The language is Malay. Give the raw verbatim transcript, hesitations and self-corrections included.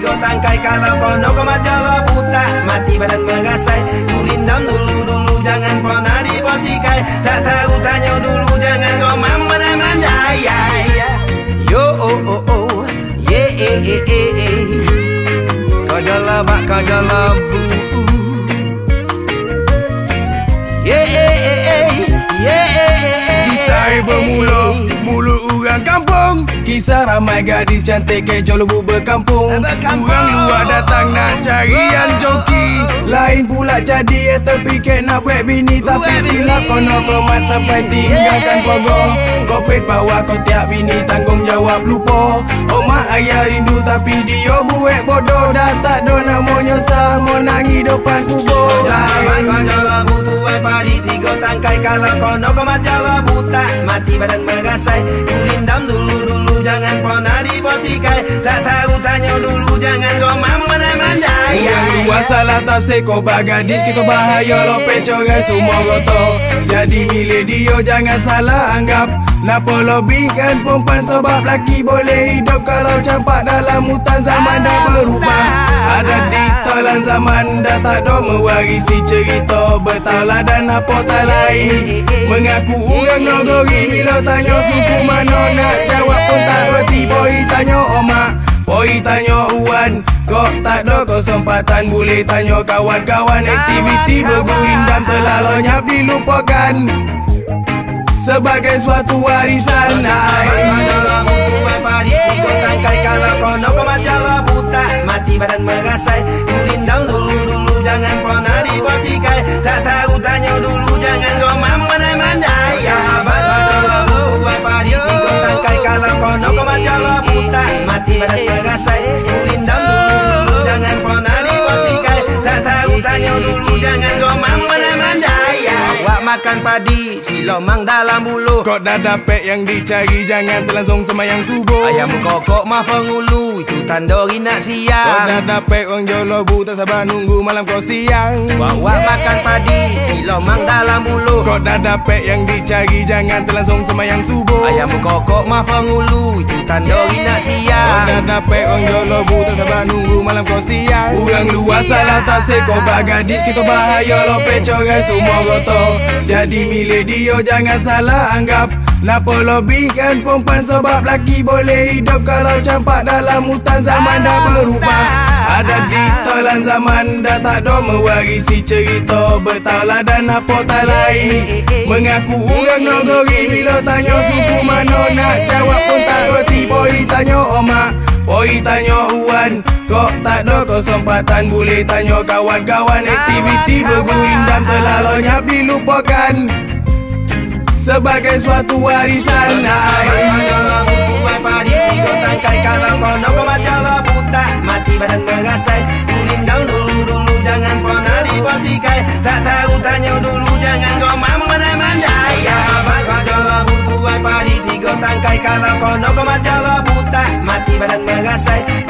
tiga tangkai. Kalau kono kau majalah buta, mati badan merasai. Ku rindam dulu-dulu, jangan pernah dipotikai. Tak tahu tanya dulu, jangan kau memandai. Yo oh oh oh, yeah eh eh eh eh. Kau jalan bak, kau jalan bu. Yeah eh eh eh, yeah eh eh eh. Kisah bermula, mulut orang kampung. Kisah ramai gadis cantik ke jolobu berkampung. Orang luar datang nak carian joki. Lain pula jadi ya terfikir nak buat bini. Tapi silap kono komat sampai tinggalkan pogong. Kopet bawah kau tiap bini tanggungjawab lupa. Omak ayah rindu tapi dia buat bodoh. Dah tak do nak mau nyosah, mau nangis depan kubur. Zaman kau jalan butuh padi tiga tangkai. Kalau kono kau majalah buta, mati badan merasai. Ku rindam dulu-dulu, jangan pernah dipotikai. Tak tahu tanya dulu, jangan kau memandai. Yang luar salah tafsir kau bagadis, kita bahaya lopet coran semua gotoh. Jadi milik dia jangan salah anggap. Napa lobbykan perempuan sebab laki boleh hidup. Kalau campak dalam hutan zaman dah berubah. Ada diktalan zaman dah tak ada mewarisi cerita. Bertaulah dan apa tak lain. Mengaku orang nogori bila tanya suku mana nak jawab pun tak reti. Boy tanya omak, boy tanya Wan. Kok tak ada kesempatan boleh tanya kawan-kawan. Aktiviti bergurindam telah lenyap dilupakan sebagai suatu warisan. Majalah butuh padi tiga tangkai. Kalau kono kau majalah buta, mati badan merasai. Ku rindam dulu-dulu, jangan pernah dipotikai. Tak tahu tanya dulu, jangan kau memandai. Majalah butuh padi tiga tangkai. Kalau kono kau majalah buta, mati badan merasai. Ku rindam dulu-dulu, jangan pernah dipotikai. Tak tahu tanya dulu, jangan kau memandai. Wak makan padi, si lomang dalam bulu. Kok dah dapet yang dicari, jangan terlangsung semayang subuh. Ayam berkokok mah pengulu, itu tandori nak siang. Kok dah dapet orang jolobu, tak sabar nunggu malam kau siang. Wak makan padi, si lomang dalam bulu. Kok dah dapet yang dicari, jangan terlangsung semayang subuh. Ayam berkokok mah pengulu, itu tandori nak siang. Kok dah dapet orang jolobu, tak sabar nunggu malam kau siang. Orang luar salah tafsir kau bagadis, kita bahaya lopet coran semua gotoh. Jadi milik dia jangan salah anggap. Napa lobbykan perempuan sebab laki boleh hidup. Kalau campak dalam hutan zaman dah berubah. Ada diktalan zaman dah tak ada mewarisi cerita. Bertaulah dan apa tak lain. Mengaku orang nogori bila tanya suku mana nak jawab pun tak reti. Boy tanya omak, boy tanya Wan. Kok tak ada kesempatan boleh tanya kawan-kawan. Aktiviti bergurindam telah lenyap dilupakan sebagai suatu warisan. Majalah butuh padi tiga tangkai. Kalau kono kau majalah buta, mati badan merasai. Ku rindam dulu-dulu, jangan pernah dipotikai. Tak tahu tanya dulu, jangan kau memandai. Majalah butuh padi tiga tangkai. Kalau kono kau majalah buta, mati badan merasai.